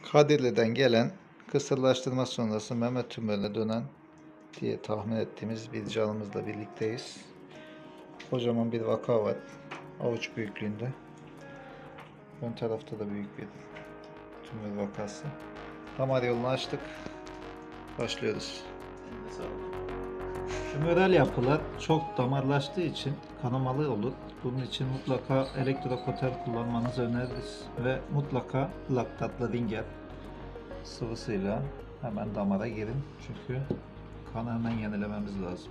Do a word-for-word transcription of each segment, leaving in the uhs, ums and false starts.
Kadirli'den gelen kısırlaştırma sonrası meme tümörüne dönen diye tahmin ettiğimiz bir canımızla birlikteyiz. Kocaman bir vaka var. Avuç büyüklüğünde. Ön tarafta da büyük bir tümör vakası. Damar yolunu açtık. Başlıyoruz. Tümörel yapılar çok damarlaştığı için kanamalı olur. Bunun için mutlaka elektrokoter kullanmanızı öneririz. Ve mutlaka laktatlı ringer sıvısıyla hemen damara girin. Çünkü kanı hemen yenilememiz lazım.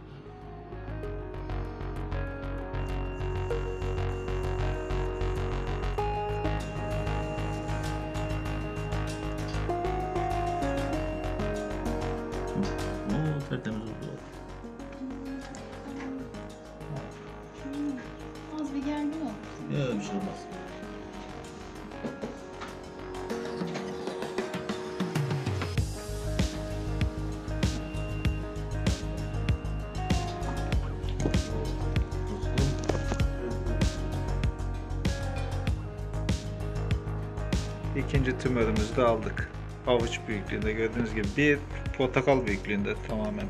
Oo, tertemiz oldu. Az bir gergin oldu. Ya bir şey olmaz. İkinci tümörümüzü de aldık. Avuç büyüklüğünde gördüğünüz gibi bir portakal büyüklüğünde tamamen.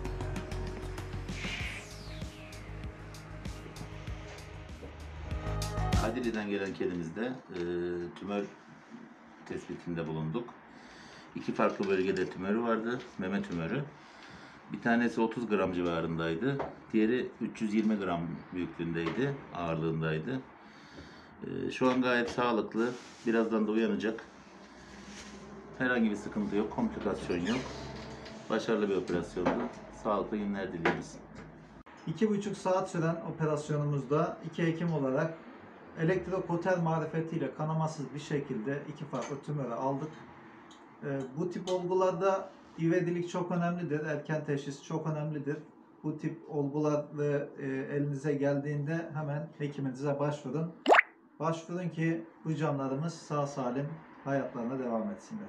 Kadirli'den gelen kedimizde e, tümör tespitinde bulunduk. İki farklı bölgede tümörü vardı, meme tümörü. Bir tanesi otuz gram civarındaydı, diğeri üç yüz yirmi gram büyüklüğündeydi, ağırlığındaydı. E, şu an gayet sağlıklı, birazdan da uyanacak. Herhangi bir sıkıntı yok, komplikasyon yok. Başarılı bir operasyondu. Sağlıklı günler diliyoruz. İki buçuk saat süren operasyonumuzda iki hekim olarak elektrokoter marifetiyle kanamasız bir şekilde iki farklı tümörü aldık. Ee, bu tip olgularda ivedilik çok önemlidir. Erken teşhis çok önemlidir. Bu tip olgular ve e, elinize geldiğinde hemen hekiminize başvurun. Başvurun ki bu canlarımız sağ salim hayatlarına devam etsinler.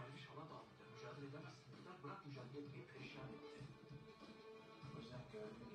Mücadele edemezsin. Bırak mücadele etmeyi, perişan et. O yüzden görevli